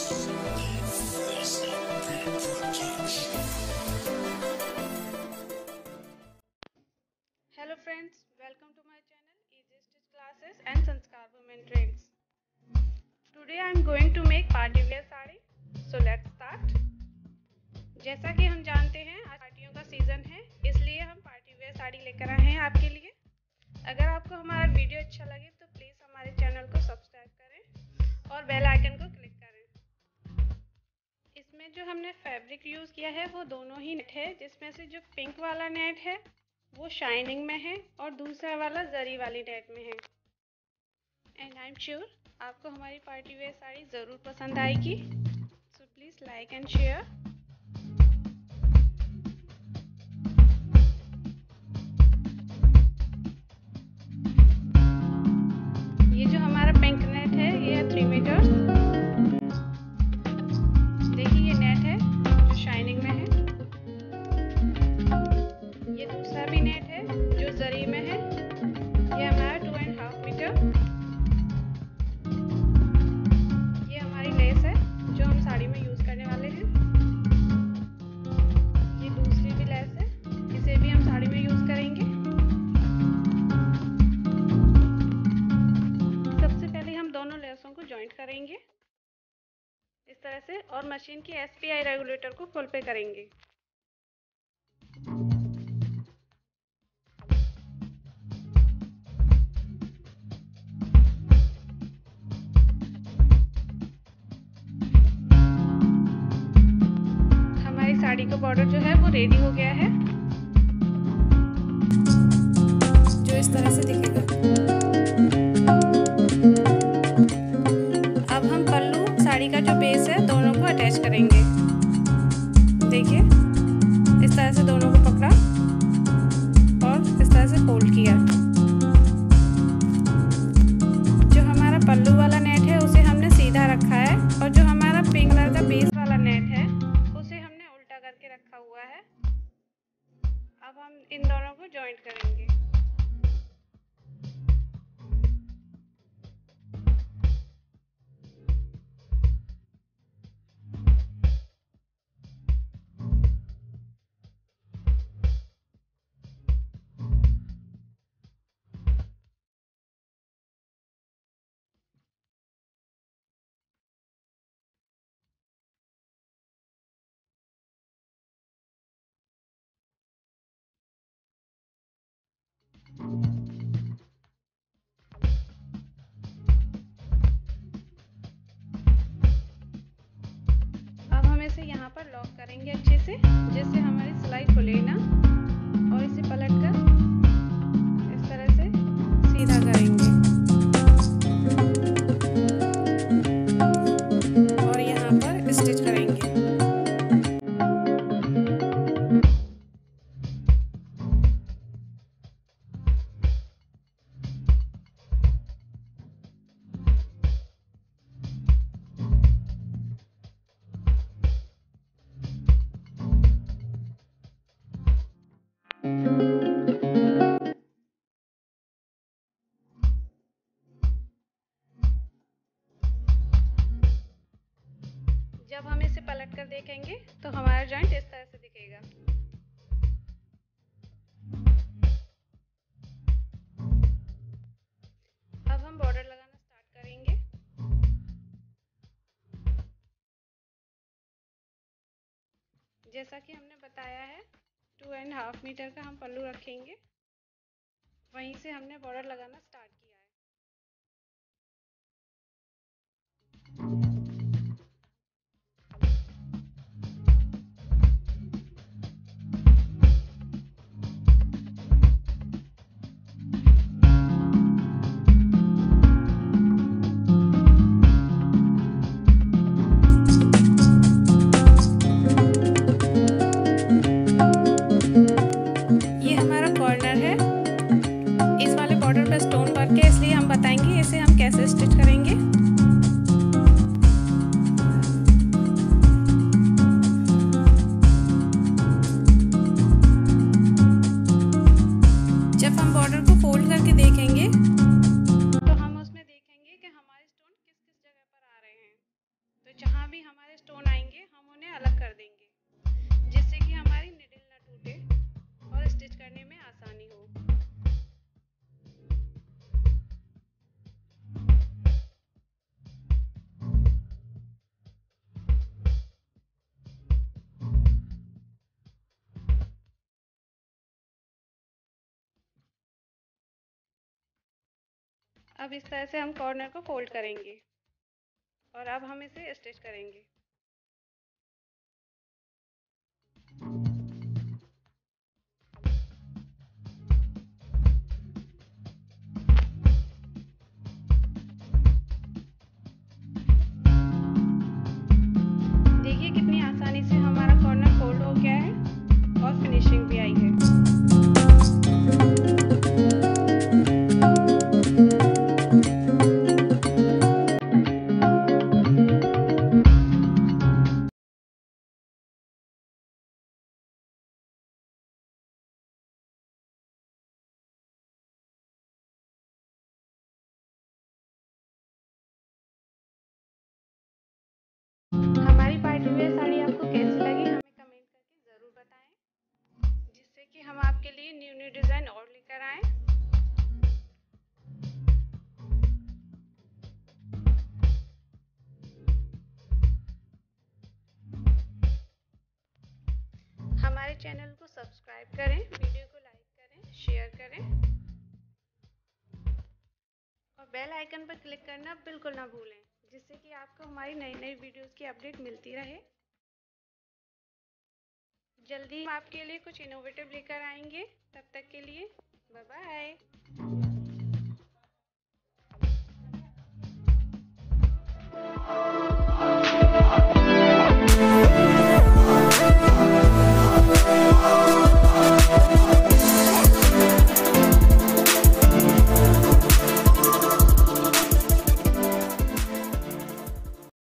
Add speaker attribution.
Speaker 1: Hello friends, welcome to my channel Easy Stitch Classes and Sanskar Women Trends. Today I am going to make party wear sari. So let's start. जैसा कि हम जानते हैं आज पार्टियों का सीजन है, इसलिए हम पार्टी वेयर साड़ी लेकर आए हैं आपके लिए. अगर आपको हमारा वीडियो अच्छा लगे तो प्लीज़ हमारे चैनल को सब्सक्राइब करें और बेल आइकन को क्लिक करें. इसमें जो हमने फैब्रिक यूज़ किया है वो दोनों ही नेट है, जिसमें से जो पिंक वाला नेट है वो शाइनिंग में है और दूसरा वाला जरी वाली नेट में है. एंड आई एम श्योर आपको हमारी पार्टी वेयर साड़ी ज़रूर पसंद आएगी. So please like and share. ये जो हमारा पिंक नेट है ये है 3 मीटर्स. देखिए ये नेट है जो शाइनिंग में है. ये दूसरा भी नेट है जो जरी में है. ये हमारा 2.5 मीटर. ये हमारी लेस है जो हम साड़ी में यूज़ करने वाले हैं. ये दूसरी भी लेस है, इसे भी हम साड़ी में यूज़ करेंगे. सबसे पहले हम दोनों लेसों को जॉइंट करेंगे इस तरह से और मशीन की SPI रेगुलेटर को फुल पे करेंगे. साड़ी का बॉर्डर जो है वो रेडी हो गया है, जो इस तरह से दिखेगा. अब हम पल्लू साड़ी का जो बेस है दोनों को अटैच करेंगे. देखिए इस तरह से दोनों को पकड़ा और इस तरह से फोल्ड किया. जो हमारा पल्लू वाला नेट है उसे हमने सीधा रखा है और जो हमारा पिंक कलर का बेस वाला नेट है करके रखा हुआ है. अब हम इन दोनों को जॉइंट करेंगे. अब हम इसे यहाँ पर लॉक करेंगे अच्छे से, जिससे हमारी सिलाई खुले ना, और इसे पलटकर इस तरह से सीधा करेंगे और यहाँ पर स्टिच करेंगे. जब हम इसे पलट कर देखेंगे तो हमारा जॉइंट इस तरह से दिखेगा. अब हम बॉर्डर लगाना स्टार्ट करेंगे. जैसा कि हमने बताया है 2.5 मीटर का हम पल्लू रखेंगे, वहीं से हमने बॉर्डर लगाना स्टार्ट किया है. इस वाले बॉर्डर पर स्टोन वर्क है, इसलिए हम बताएंगे इसे हम कैसे स्टिच करेंगे. जहाँ भी हमारे स्टोन आएंगे हम उन्हें अलग कर देंगे, जिससे कि हमारी निडल ना टूटे और स्टिच करने में आसानी हो। अब इस तरह से हम कॉर्नर को फोल्ड करेंगे और अब हम इसे स्टिच करेंगे। देखिए कितनी आसानी से हमारा कॉर्नर फोल्ड हो गया है और फिनिशिंग भी आई है। हमारी पार्टी वेयर साड़ी आपको कैसी लगी हमें कमेंट करके ज़रूर बताएं, जिससे कि हम आपके लिए न्यू न्यू डिज़ाइन और लेकर आएं। हमारे चैनल को सब्सक्राइब करें, वीडियो को लाइक करें, शेयर करें और बेल आइकन पर क्लिक करना बिल्कुल ना भूलें, जिससे कि आपको हमारी नई नई वीडियोस की अपडेट मिलती रहे। जल्दी हम आपके लिए कुछ इनोवेटिव लेकर आएंगे। तब तक के लिए बाय बाय।